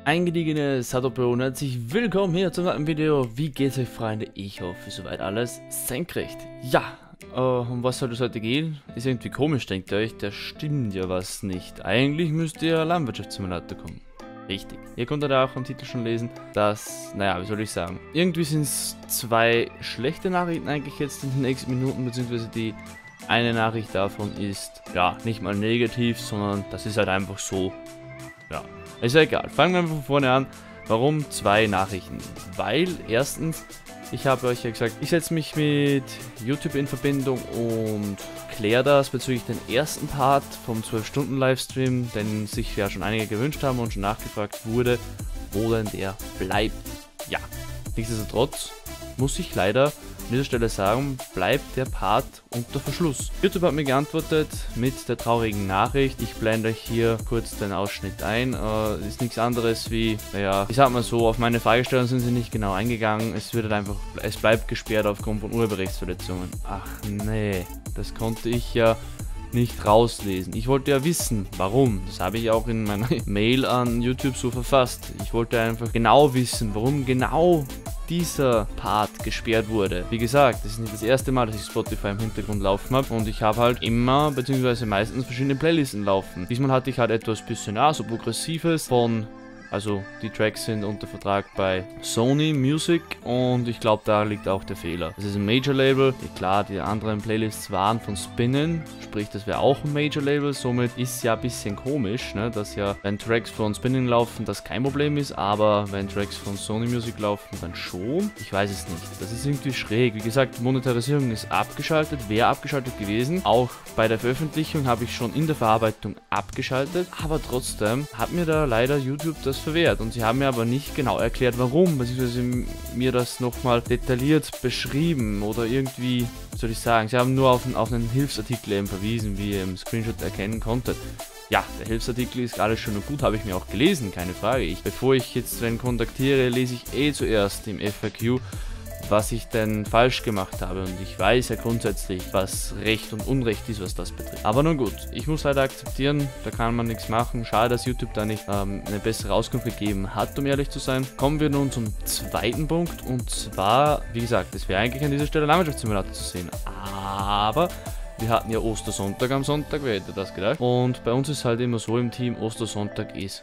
Eingediegene Satopo und herzlich willkommen hier zu einem Video. Wie geht's euch, Freunde? Ich hoffe, soweit alles senkrecht. Ja, um was soll es heute gehen? Ist irgendwie komisch, denkt ihr euch, da stimmt ja was nicht. Eigentlich müsste ja Landwirtschaftssimulator kommen. Richtig. Ihr konntet auch am Titel schon lesen, dass, naja, wie soll ich sagen, irgendwie sind es zwei schlechte Nachrichten eigentlich jetzt in den nächsten Minuten, beziehungsweise die eine Nachricht davon ist, ja, nicht mal negativ, sondern das ist halt einfach so, ja. Ist ja egal. Fangen wir von vorne an. Warum zwei Nachrichten? Weil erstens, ich habe euch ja gesagt, ich setze mich mit YouTube in Verbindung und kläre das bezüglich den ersten Part vom 12-Stunden-Livestream, den sich ja schon einige gewünscht haben und schon nachgefragt wurde, wo denn der bleibt. Ja, nichtsdestotrotz muss ich leider an dieser Stelle sagen, bleibt der Part unter Verschluss. YouTube hat mir geantwortet mit der traurigen Nachricht. Ich blende euch hier kurz den Ausschnitt ein. Ist nichts anderes wie, naja, ich sag mal so, auf meine Fragestellung sind sie nicht genau eingegangen. Es wird halt einfach, es bleibt gesperrt aufgrund von Urheberrechtsverletzungen. Ach nee, das konnte ich ja nicht rauslesen. Ich wollte ja wissen, warum. Das habe ich auch in meiner Mail an YouTube so verfasst. Ich wollte einfach genau wissen, warum genau dieser Part gesperrt wurde. Wie gesagt, das ist nicht das erste Mal, dass ich Spotify im Hintergrund laufen habe und ich habe halt immer, beziehungsweise meistens verschiedene Playlisten laufen. Diesmal hatte ich halt etwas bisschen, ja, so progressives von, also die Tracks sind unter Vertrag bei Sony Music und ich glaube, da liegt auch der Fehler. Das ist ein Major-Label. Klar, die anderen Playlists waren von Spinnen, sprich, das wäre auch ein Major-Label. Somit ist ja ein bisschen komisch, ne, dass ja, wenn Tracks von Spinnen laufen, das kein Problem ist, aber wenn Tracks von Sony Music laufen, dann schon. Ich weiß es nicht. Das ist irgendwie schräg. Wie gesagt, die Monetarisierung ist abgeschaltet, wäre abgeschaltet gewesen. Auch bei der Veröffentlichung habe ich schon in der Verarbeitung abgeschaltet, aber trotzdem hat mir da leider YouTube das verwehrt und sie haben mir aber nicht genau erklärt, warum, beziehungsweise mir das nochmal detailliert beschrieben oder irgendwie, soll ich sagen, sie haben nur auf einen Hilfsartikel eben verwiesen, wie ihr im Screenshot erkennen konntet. Ja, der Hilfsartikel ist alles schön und gut, habe ich mir auch gelesen, keine Frage. Bevor ich jetzt wen kontaktiere, lese ich zuerst im FAQ, was ich denn falsch gemacht habe, und ich weiß ja grundsätzlich, was Recht und Unrecht ist, was das betrifft. Aber nun gut, ich muss leider akzeptieren, da kann man nichts machen. Schade, dass YouTube da nicht eine bessere Auskunft gegeben hat, um ehrlich zu sein. Kommen wir nun zum zweiten Punkt, und zwar, wie gesagt, es wäre eigentlich an dieser Stelle Landwirtschaftssimulator zu sehen, aber wir hatten ja Ostersonntag am Sonntag, wer hätte das gedacht? Und bei uns ist halt immer so im Team, Ostersonntag ist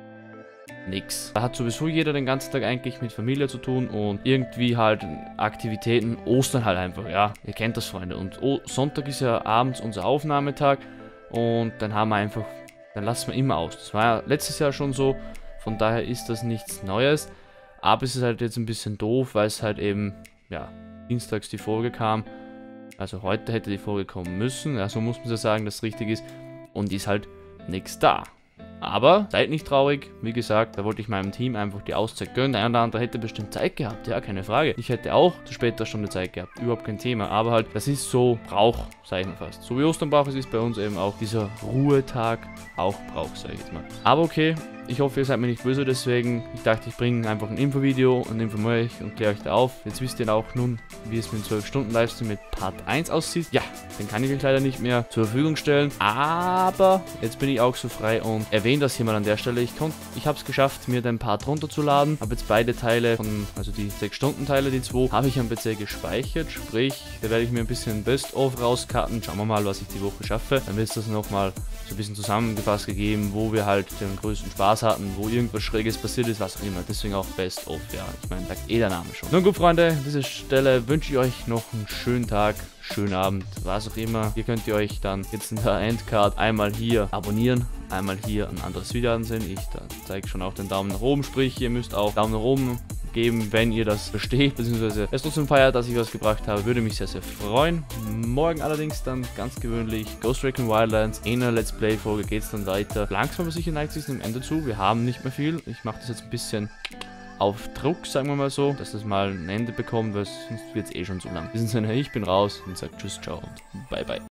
nix. Da hat sowieso jeder den ganzen Tag eigentlich mit Familie zu tun und irgendwie halt Aktivitäten, Ostern halt einfach, ja, ihr kennt das, Freunde. Und Sonntag ist ja abends unser Aufnahmetag und dann haben wir einfach, dann lassen wir immer aus. Das war ja letztes Jahr schon so, von daher ist das nichts Neues, aber es ist halt jetzt ein bisschen doof, weil es halt eben, ja, dienstags die Folge kam, also heute hätte die Folge kommen müssen, ja, so muss man ja sagen, dass es richtig ist, und ist halt nichts da. Aber seid nicht traurig, wie gesagt, da wollte ich meinem Team einfach die Auszeit gönnen. Der eine oder andere hätte bestimmt Zeit gehabt, ja, keine Frage. Ich hätte auch zu später Stunde Zeit gehabt, überhaupt kein Thema. Aber halt, das ist so Brauch, sag ich mal fast. So wie Osternbrauch ist bei uns eben auch dieser Ruhetag auch Brauch, sag ich jetzt mal. Aber okay, ich hoffe, ihr seid mir nicht böse, deswegen, ich dachte, ich bringe einfach ein Infovideo und informiere euch und kläre euch da auf. Jetzt wisst ihr auch nun, wie es mit dem 12-Stunden-Livestream mit Part 1 aussieht. Ja, den kann ich euch leider nicht mehr zur Verfügung stellen, aber jetzt bin ich auch so frei und erwähne das hier mal an der Stelle. Ich habe es geschafft, mir den Part runterzuladen, habe jetzt beide Teile also die 6-Stunden-Teile, die 2, habe ich am PC gespeichert, sprich, da werde ich mir ein bisschen Best-of rauscutten. Schauen wir mal, was ich die Woche schaffe. Dann wird es das nochmal so ein bisschen zusammengefasst gegeben, wo wir halt den größten Spaß hatten, wo irgendwas Schräges passiert ist, was auch immer. Deswegen auch Best of, ja. Ich meine, sagt der Name schon. Nun gut, Freunde, an dieser Stelle wünsche ich euch noch einen schönen Tag, schönen Abend, was auch immer. Hier könnt ihr euch dann jetzt in der Endcard einmal hier abonnieren, einmal hier ein anderes Video ansehen. Ich zeige schon auch den Daumen nach oben, sprich, ihr müsst auch Daumen nach oben geben, wenn ihr das versteht, beziehungsweise es trotzdem feiert, dass ich was gebracht habe, würde mich sehr, sehr freuen. Morgen allerdings dann ganz gewöhnlich Ghost Recon Wildlands. In einer Let's Play Folge geht es dann weiter. Langsam aber sicher neigt sich dem Ende zu. Wir haben nicht mehr viel. Ich mache das jetzt ein bisschen auf Druck, sagen wir mal so, dass das mal ein Ende bekommt, weil sonst wird es eh schon so lang. In diesem Sinne, ich bin raus und sage Tschüss, ciao und bye bye.